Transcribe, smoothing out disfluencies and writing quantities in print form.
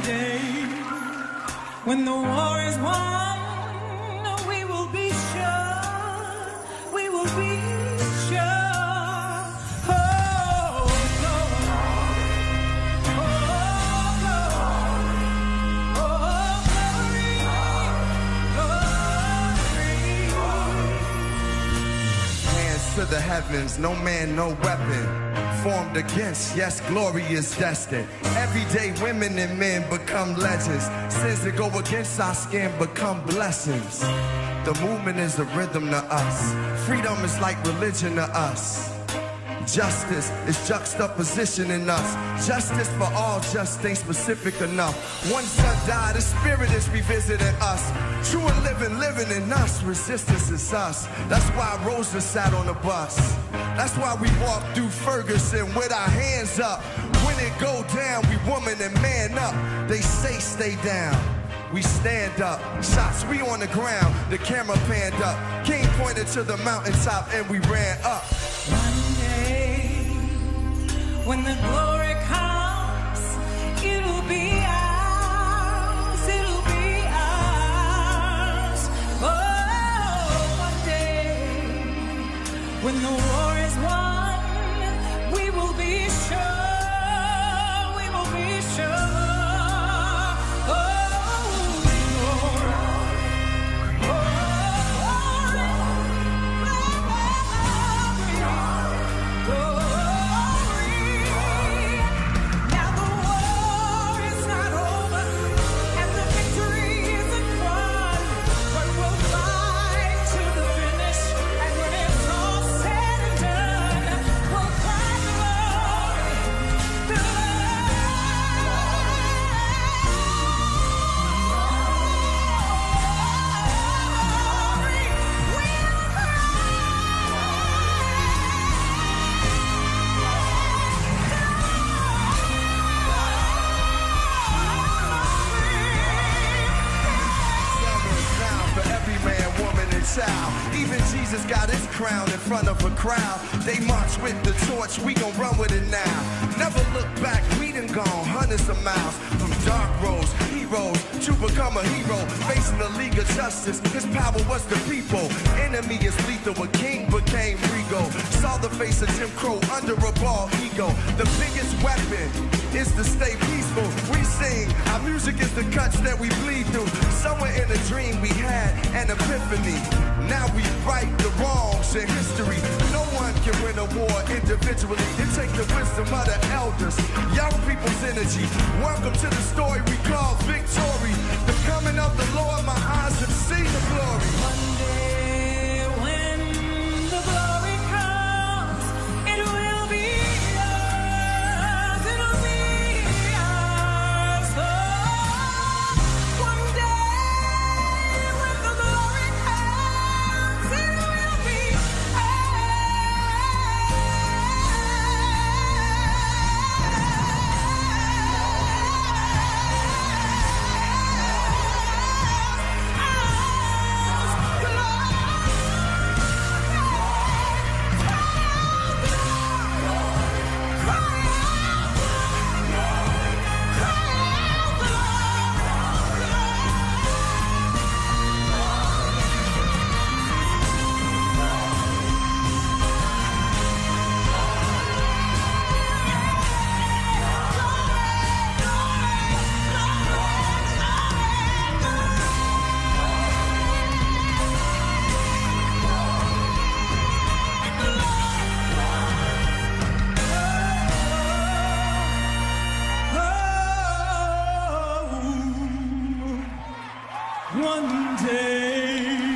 day, when the war is won, we will be sure, we will be sure. Oh, glory, oh, glory, oh, glory, glory. Hands to the heavens, no man, no weapon formed against, yes, glory is destined. Everyday women and men become legends. Sins that go against our skin become blessings. The movement is a rhythm to us. Freedom is like religion to us. Justice is juxtaposition in us. Justice for all just ain't specific enough. One son died, the spirit is revisiting us. True and living in us. Resistance is us. That's why Rosa sat on the bus. That's why we walk through Ferguson with our hands up. When it go down, we woman and man up. They say stay down, we stand up. Shots, we on the ground, the camera panned up. King pointed to the mountaintop and we ran up. One day, when the glory comes, it'll be ours, it'll be ours. Oh, one day, when the war is won, we will be sure, we will be sure. Even Jesus got his crown in front of a crowd. They march with the torch, we gon' run with it now. Never look back, we done gone hundreds of miles. From dark roads, heroes, to become a hero. Facing the League of Justice, his power was the people. Enemy is lethal, a king became regal. Saw the face of Jim Crow under a bald ego. The biggest weapon is to stay peaceful. We sing, our music is the cuts that we bleed through. Somewhere in a dream we had an epiphany. Now we right the wrongs in history. No one can win a war individually. It takes the wisdom of the elders, young people's energy. Welcome to the story we call victory. The coming of the Lord, my eyes have seen the glory. One day when the glory comes, it will be ours, it'll be ours. Oh, one day when the glory comes, it will be one day.